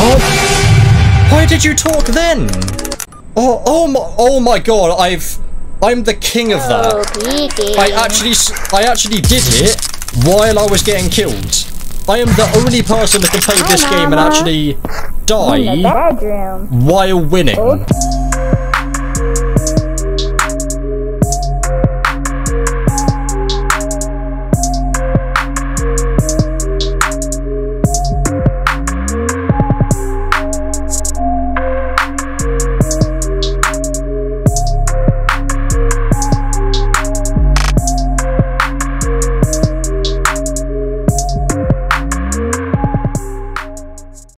Oh, why did you talk then? Oh my god, I'm the king of that. I actually did it while I was getting killed. I am the only person that can play this game and actually die while winning.